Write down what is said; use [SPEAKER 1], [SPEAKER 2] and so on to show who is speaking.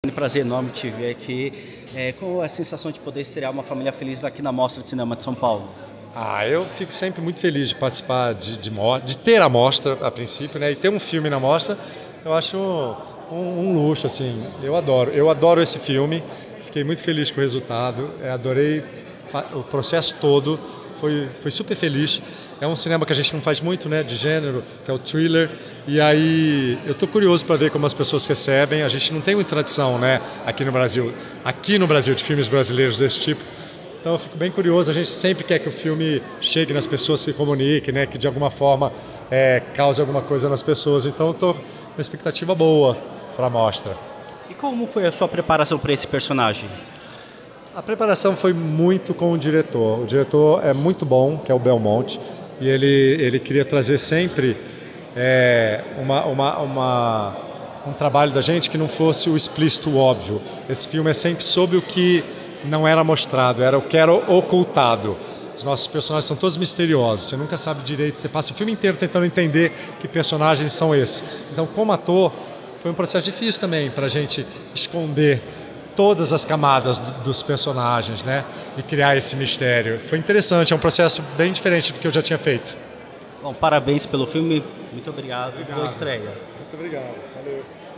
[SPEAKER 1] um prazer enorme te ver aqui. Qual é a sensação de poder estrear Uma Família Feliz aqui na Mostra de Cinema de São Paulo?
[SPEAKER 2] Eu fico sempre muito feliz de participar, de ter a mostra a princípio, né? E ter um filme na mostra, eu acho um luxo, assim. Eu adoro esse filme, fiquei muito feliz com o resultado, adorei o processo todo, foi super feliz. É um cinema que a gente não faz muito, né, de gênero, que é o thriller, e aí eu estou curioso para ver como as pessoas recebem. A gente não tem muita tradição, né, aqui no Brasil, de filmes brasileiros desse tipo. Então eu fico bem curioso, a gente sempre quer que o filme chegue nas pessoas, se comunique, né, que de alguma forma cause alguma coisa nas pessoas. Então eu estou com uma expectativa boa para a mostra.
[SPEAKER 1] E como foi a sua preparação para esse personagem?
[SPEAKER 2] A preparação foi muito com o diretor. O diretor é muito bom, que é o Belmonte, e ele queria trazer sempre um trabalho da gente que não fosse o explícito óbvio. Esse filme é sempre sobre o que não era mostrado, era o que era ocultado. Os nossos personagens são todos misteriosos, você nunca sabe direito, você passa o filme inteiro tentando entender que personagens são esses. Então, como ator, foi um processo difícil também para a gente esconder todas as camadas dos personagens, né? E criar esse mistério. Foi interessante, é um processo bem diferente do que eu já tinha feito.
[SPEAKER 1] Bom, parabéns pelo filme, muito obrigado. Boa estreia.
[SPEAKER 2] Muito obrigado, valeu.